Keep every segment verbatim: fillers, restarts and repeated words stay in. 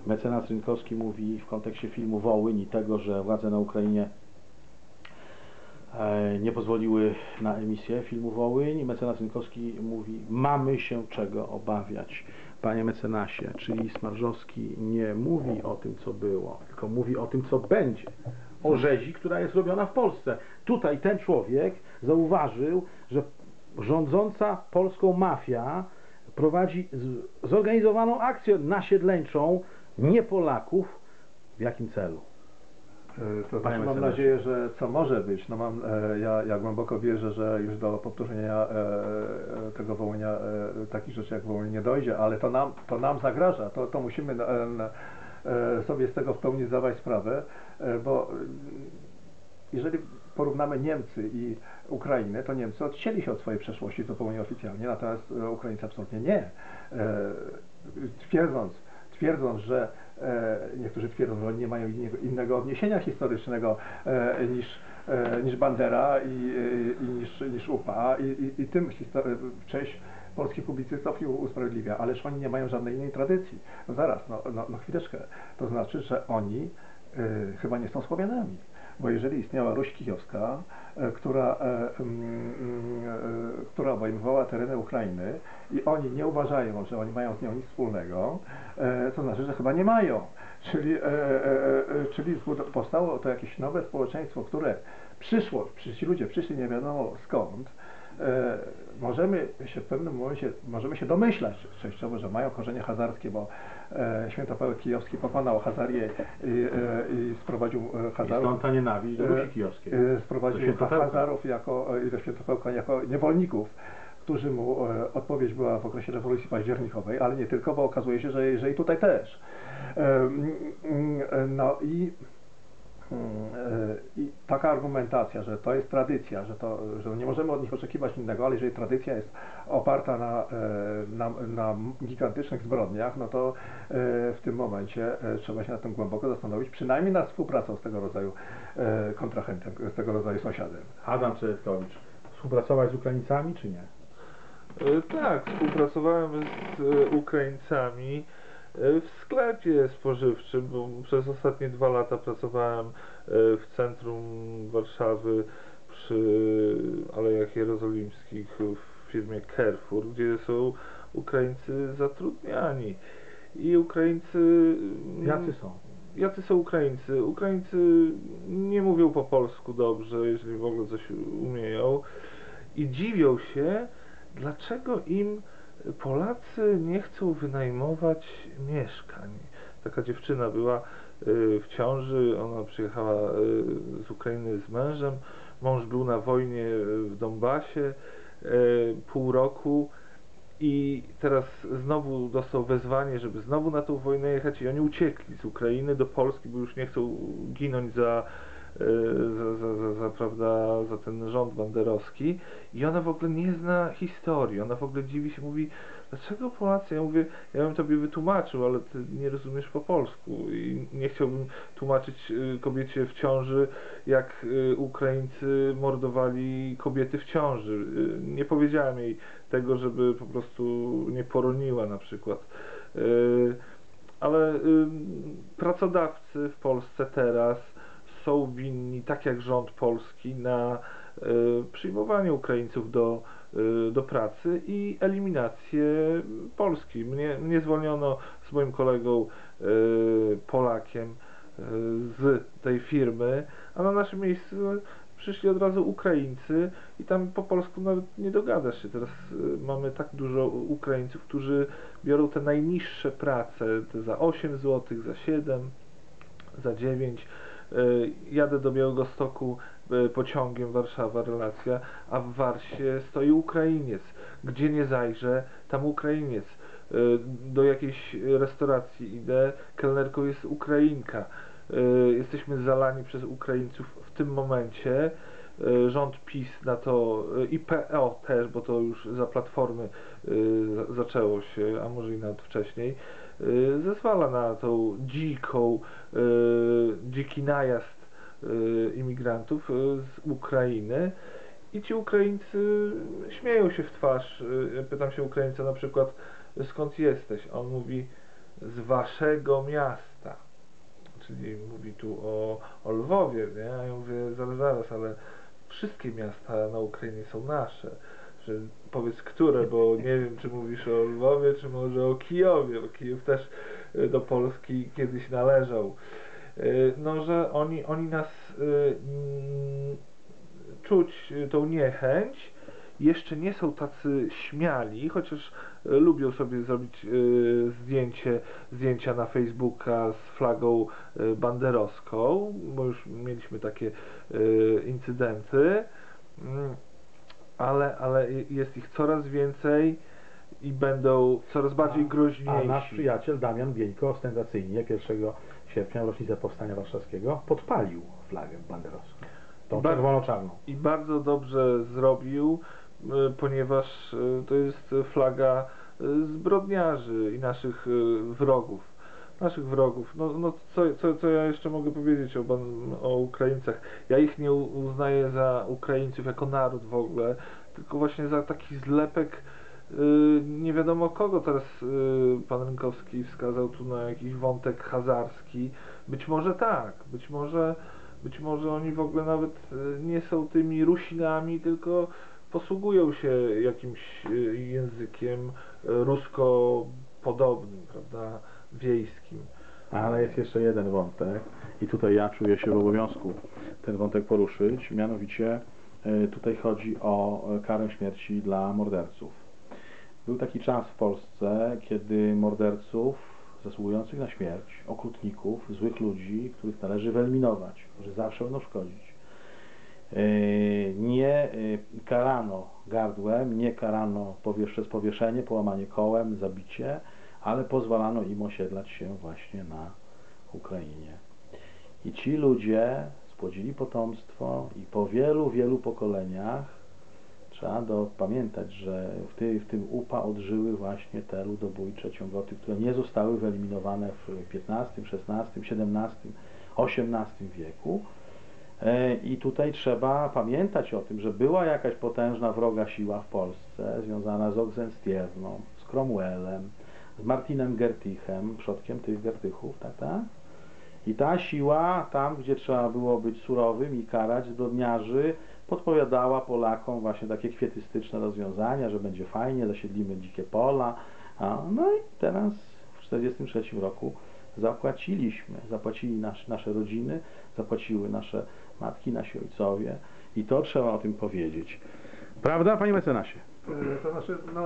Mecenas Rynkowski mówi w kontekście filmu Wołyń i tego, że władze na Ukrainie nie pozwoliły na emisję filmu Wołyń. Mecenas Rynkowski mówi, mamy się czego obawiać. Panie mecenasie, czyli Smarzowski nie mówi o tym, co było, tylko mówi o tym, co będzie. O rzezi, która jest robiona w Polsce. Tutaj ten człowiek zauważył, że rządząca polską mafia prowadzi zorganizowaną akcję nasiedleńczą nie Polaków. W jakim celu? To znaczy, mam nadzieję, że co może być, no mam, e, ja, ja głęboko wierzę, że już do powtórzenia e, tego Wołynia e, takich rzeczy jak Wołyń nie dojdzie, ale to nam, to nam zagraża, to, to musimy e, e, sobie z tego w pełni zdawać sprawę, e, bo jeżeli porównamy Niemcy i Ukrainę, to Niemcy odcięli się od swojej przeszłości zupełnie oficjalnie, natomiast Ukraińcy absolutnie nie. E, twierdząc, twierdząc, że e, niektórzy twierdzą, że oni nie mają innego, innego odniesienia historycznego e, niż, e, niż Bandera i, i niż, niż U P A i, i, i tym część polskich publicystów ją usprawiedliwia, ależ oni nie mają żadnej innej tradycji. No zaraz, no, no, no chwileczkę, to znaczy, że oni e, chyba nie są Słowianami. Bo jeżeli istniała Ruś Kijowska, e, która, e, e, która obejmowała tereny Ukrainy i oni nie uważają, że oni mają z nią nic wspólnego, e, to znaczy, że chyba nie mają. Czyli, e, e, e, czyli powstało to jakieś nowe społeczeństwo, które przyszło, ci ludzie przyszli nie wiadomo skąd. E, możemy się w pewnym momencie, możemy się domyślać częściowo, że mają korzenie hazarskie, bo e, Świętopełek Kijowski pokonał Hazarię i, e, i sprowadził e, Hazarów. I stąd ta nienawiść do Rusi Kijowskiej. E, sprowadził Hazarów jako, i do Świętopełka jako niewolników, którzy mu e, odpowiedź była w okresie rewolucji październikowej, ale nie tylko, bo okazuje się, że, że i tutaj też. E, no i I taka argumentacja, że to jest tradycja, że, to, że nie możemy od nich oczekiwać innego, ale jeżeli tradycja jest oparta na, na, na gigantycznych zbrodniach, no to w tym momencie trzeba się nad tym głęboko zastanowić, przynajmniej nad współpracą z tego rodzaju kontrahentem, z tego rodzaju sąsiadem. Adam Czeretkowicz, współpracować z Ukraińcami czy nie? Tak, współpracowałem z Ukraińcami w sklepie spożywczym, bo przez ostatnie dwa lata pracowałem w centrum Warszawy przy Alejach Jerozolimskich w firmie Carrefour, gdzie są Ukraińcy zatrudniani. I Ukraińcy... Jacy są? Jacy są Ukraińcy? Ukraińcy nie mówią po polsku dobrze, jeżeli w ogóle coś umieją. I dziwią się, dlaczego im Polacy nie chcą wynajmować mieszkań. Taka dziewczyna była w ciąży, ona przyjechała z Ukrainy z mężem, mąż był na wojnie w Donbasie pół roku i teraz znowu dostał wezwanie, żeby znowu na tą wojnę jechać i oni uciekli z Ukrainy do Polski, bo już nie chcą ginąć za Za, za, za, za, prawda, za ten rząd banderowski i ona w ogóle nie zna historii, ona w ogóle dziwi się, mówi, dlaczego Polacy? Ja mówię, ja bym tobie wytłumaczył, ale ty nie rozumiesz po polsku i nie chciałbym tłumaczyć kobiecie w ciąży, jak Ukraińcy mordowali kobiety w ciąży. Nie powiedziałem jej tego, żeby po prostu nie poroniła na przykład. Ale pracodawcy w Polsce teraz są winni, tak jak rząd polski, na y, przyjmowanie Ukraińców do, y, do pracy i eliminację Polski. Mnie, mnie zwolniono z moim kolegą y, Polakiem y, z tej firmy, a na nasze miejsce przyszli od razu Ukraińcy i tam po polsku nawet nie dogadasz się. Teraz y, mamy tak dużo Ukraińców, którzy biorą te najniższe prace, te za osiem złotych, za siedem, za dziewięć. Jadę do Białegostoku pociągiem Warszawa, relacja, a w Warsie stoi Ukrainiec. Gdzie nie zajrzę, tam Ukrainiec. Do jakiejś restauracji idę, kelnerką jest Ukrainka. Jesteśmy zalani przez Ukraińców w tym momencie. Rząd PiS na to i P O też, bo to już za Platformy zaczęło się, a może i nawet wcześniej, zezwala na tą dziką, dziki najazd imigrantów z Ukrainy i ci Ukraińcy śmieją się w twarz. Pytam się Ukraińca na przykład, skąd jesteś? A on mówi, z waszego miasta. Czyli mówi tu o, o Lwowie, nie? Ja mówię, zaraz, zaraz, ale wszystkie miasta na Ukrainie są nasze. Że powiedz, które, bo nie wiem, czy mówisz o Lwowie, czy może o Kijowie, bo Kijów też do Polski kiedyś należał. No, że oni, oni nas y, mm, czuć tą niechęć, jeszcze nie są tacy śmiali, chociaż y, lubią sobie zrobić y, zdjęcie, zdjęcia na Facebooka z flagą y, banderowską, bo już mieliśmy takie y, incydenty, mm, ale, ale jest ich coraz więcej i będą coraz bardziej groźniejsi. A nasz przyjaciel Damian Bieńko ostentacyjnie pierwszego sierpnia w rocznicę Powstania Warszawskiego podpalił flagę banderowską, tą Bar- czerwono-czarną. I bardzo dobrze zrobił, y, ponieważ y, to jest flaga y, zbrodniarzy i naszych y, wrogów. Naszych wrogów. No, no co, co, co ja jeszcze mogę powiedzieć o, ban- o Ukraińcach? Ja ich nie u- uznaję za Ukraińców jako naród w ogóle, tylko właśnie za taki zlepek y, nie wiadomo kogo. Teraz y, pan Rynkowski wskazał tu na jakiś wątek hazarski. Być może tak, być może być może oni w ogóle nawet y, nie są tymi Rusinami, tylko posługują się jakimś y, językiem y, rusko-podobnym, prawda, wiejskim. Ale jest jeszcze jeden wątek i tutaj ja czuję się w obowiązku ten wątek poruszyć, mianowicie y, tutaj chodzi o y, karę śmierci dla morderców. Był taki czas w Polsce, kiedy morderców zasługujących na śmierć, okrutników, złych ludzi, których należy wyeliminować, którzy zawsze będą szkodzić, y, nie y, karano gardłem, nie karano powiesz, przez powieszenie, połamanie kołem, zabicie, ale pozwalano im osiedlać się właśnie na Ukrainie. I ci ludzie spłodzili potomstwo i po wielu, wielu pokoleniach trzeba do, pamiętać, że w, ty, w tym U P A odżyły właśnie te ludobójcze ciągoty, które nie zostały wyeliminowane w piętnastym, szesnastym, siedemnastym, osiemnastym wieku. I tutaj trzeba pamiętać o tym, że była jakaś potężna wroga siła w Polsce, związana z Oxenstierną, z Cromwellem, z Martinem Gertichem, przodkiem tych Gertychów, tak, tak? I ta siła, tam gdzie trzeba było być surowym i karać zbrodniarzy, podpowiadała Polakom właśnie takie kwietystyczne rozwiązania, że będzie fajnie, zasiedlimy dzikie pola. A, no i teraz w tysiąc dziewięćset czterdziestym trzecim roku zapłaciliśmy, zapłacili nasz, nasze rodziny, zapłaciły nasze matki, nasi ojcowie i to trzeba o tym powiedzieć. Prawda, panie mecenasie? To znaczy, no,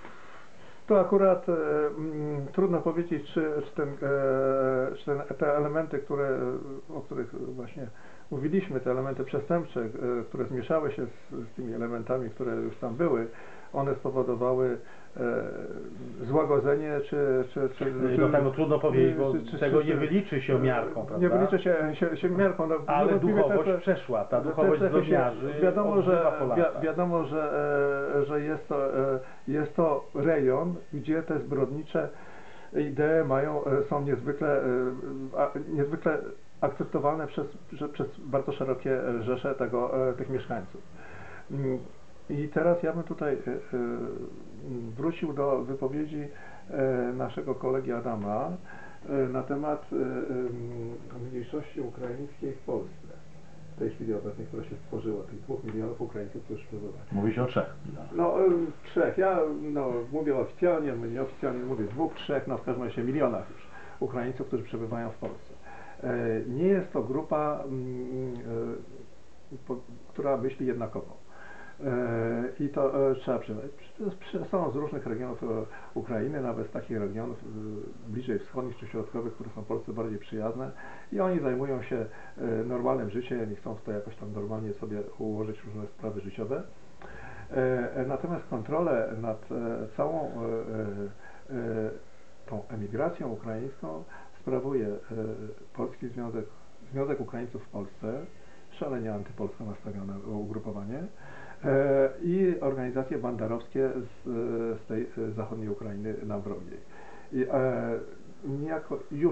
to akurat e, m, trudno powiedzieć, czy, czy, ten, e, czy ten, te elementy, które, o których właśnie mówiliśmy, te elementy przestępcze, e, które zmieszały się z, z tymi elementami, które już tam były, one spowodowały e, złagodzenie, czy... czy, czy, czy do tego trudno powiedzieć, bo czy, czy, tego czy, nie wyliczy się miarką, prawda? Nie wyliczy się, się, się miarką. No, ale no, duchowość te, te, przeszła, ta duchowość te, te, zbrodniarzy wiadomo, że, wi wiadomo, że, e, że jest, to, e, jest to rejon, gdzie te zbrodnicze idee mają, e, są niezwykle, e, a, niezwykle akceptowalne przez, że, przez bardzo szerokie rzesze tego, e, tych mieszkańców. I teraz ja bym tutaj e, e, wrócił do wypowiedzi e, naszego kolegi Adama e, na temat e, e, mniejszości ukraińskiej w Polsce. W tej chwili obecnej, która się stworzyła, tych dwóch milionów Ukraińców, którzy przebywają. Mówi się o trzech. No, e, trzech. Ja no, mówię oficjalnie, nieoficjalnie mówię dwóch, trzech, no w każdym razie milionach już Ukraińców, którzy przebywają w Polsce. E, nie jest to grupa, mm, e, po, która myśli jednakowo. I to e, trzeba przyznać. Są z różnych regionów e, Ukrainy, nawet z takich regionów e, bliżej wschodnich czy środkowych, które są Polsce bardziej przyjazne i oni zajmują się e, normalnym życiem i chcą tutaj jakoś tam normalnie sobie ułożyć różne sprawy życiowe. E, natomiast kontrolę nad e, całą e, e, tą emigracją ukraińską sprawuje e, Polski Związek, Związek Ukraińców w Polsce, szalenie antypolsko nastawione ugrupowanie, i organizacje banderowskie z, z tej zachodniej Ukrainy nam wrogiej. I e, niejako już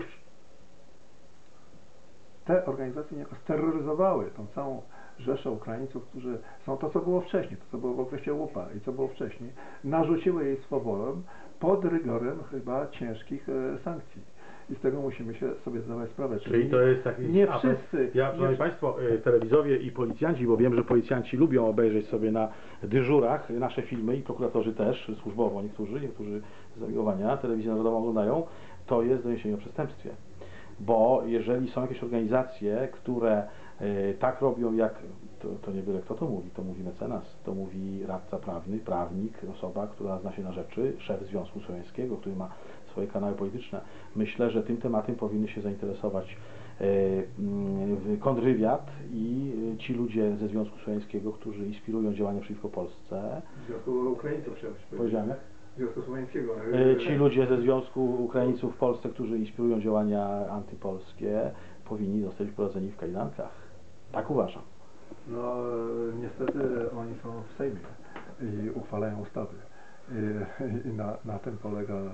te organizacje niejako steroryzowały tą całą rzeszę Ukraińców, którzy są to, co było wcześniej, to, co było w okresie U P A i co było wcześniej, narzuciły jej swobodę pod rygorem chyba ciężkich e, sankcji. I z tego musimy się sobie zdawać sprawę. Czyli, Czyli to jest taki nie apel. wszyscy. Ja, nie Szanowni Państwo, telewizowie i policjanci, bo wiem, że policjanci lubią obejrzeć sobie na dyżurach nasze filmy i prokuratorzy też, służbowo niektórzy, niektórzy z zamiłowania, telewizję narodową oglądają, to jest doniesienie o przestępstwie. Bo jeżeli są jakieś organizacje, które y, tak robią, jak to, to nie byle kto to mówi, to mówi mecenas, to mówi radca prawny, prawnik, osoba, która zna się na rzeczy, szef Związku Słowiańskiego, który ma swoje kanały polityczne. Myślę, że tym tematem powinny się zainteresować y, y, kontrwywiad i y, ci ludzie ze Związku Słowiańskiego, którzy inspirują działania przeciwko Polsce. Związku Ukraińców chciałbym powiedziałem. Związku Słowiańskiego. Ci ludzie ze Związku Ukraińców w Polsce, którzy inspirują działania antypolskie, powinni zostać wprowadzeni w kajdankach. Tak uważam. No niestety oni są w Sejmie i uchwalają ustawy. I, i na, na tym polega, y,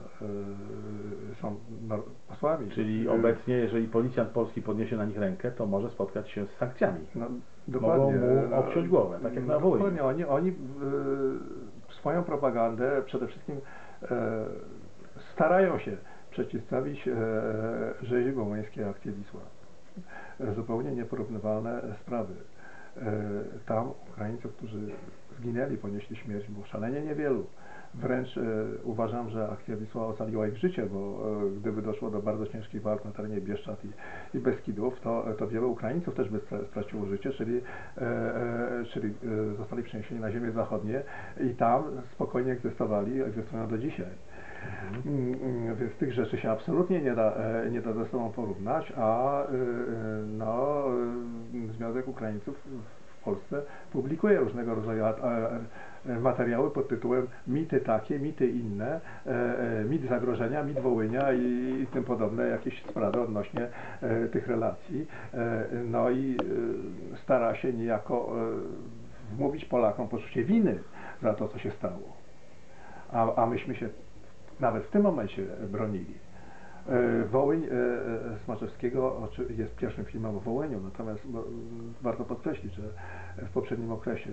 są posłami. Czyli obecnie, jeżeli policjant polski podniesie na nich rękę, to może spotkać się z sankcjami. No, dokładnie. Mogą mu obciąć głowę, tak jak na Wołyniu. Dokładnie, oni, oni y, swoją propagandę przede wszystkim y, starają się przeciwstawić y, rzezi wołyńskiej akcji Wisła. Zupełnie nieporównywalne sprawy. Tam Ukraińców, którzy zginęli, ponieśli śmierć, było szalenie niewielu. Wręcz e, uważam, że akcja Wisła ocaliła ich życie, bo e, gdyby doszło do bardzo ciężkich walk na terenie Bieszczad i, i Beskidów, to, to wielu Ukraińców też by straciło życie, czyli, e, e, czyli e, zostali przeniesieni na ziemię zachodnie i tam spokojnie egzystowali, egzystują do dzisiaj. Mhm. Więc tych rzeczy się absolutnie nie da, nie da ze sobą porównać, a no, Związek Ukraińców w Polsce publikuje różnego rodzaju materiały pod tytułem mity takie, mity inne, mit zagrożenia, mit Wołynia i tym podobne jakieś sprawy odnośnie tych relacji. No i stara się niejako wmówić Polakom poczucie winy za to, co się stało. A, a myśmy się nawet w tym momencie bronili. Wołyń Smarzewskiego jest pierwszym filmem o Wołyniu, natomiast warto podkreślić, że w poprzednim okresie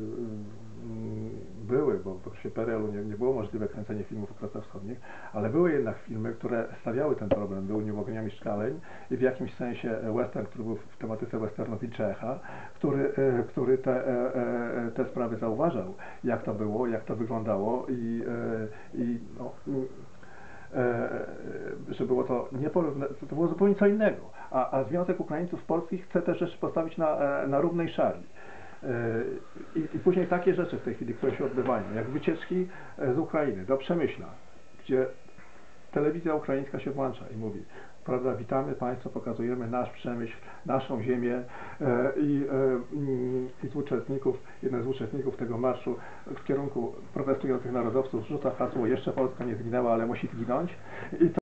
były, bo w okresie P R L-u nie, nie było możliwe kręcenie filmów o Kresach Wschodnich, ale były jednak filmy, które stawiały ten problem. Był Niebo ogniami szkaleń i w jakimś sensie western, który był w tematyce westernu Wilczecha, który, który te, te sprawy zauważał, jak to było, jak to wyglądało i, i no, że było to nieporówne, to było zupełnie co innego, a, a Związek Ukraińców Polskich chce te rzeczy postawić na, na równej szali. I, I później takie rzeczy w tej chwili, które się odbywają, jak wycieczki z Ukrainy do Przemyśla, gdzie telewizja ukraińska się włącza i mówi, prawda, witamy Państwa, pokazujemy nasz Przemyśl, naszą ziemię e, i, e, i z uczestników, jeden z uczestników tego marszu w kierunku protestujących narodowców rzuca hasło, jeszcze Polska nie zginęła, ale musi zginąć. I to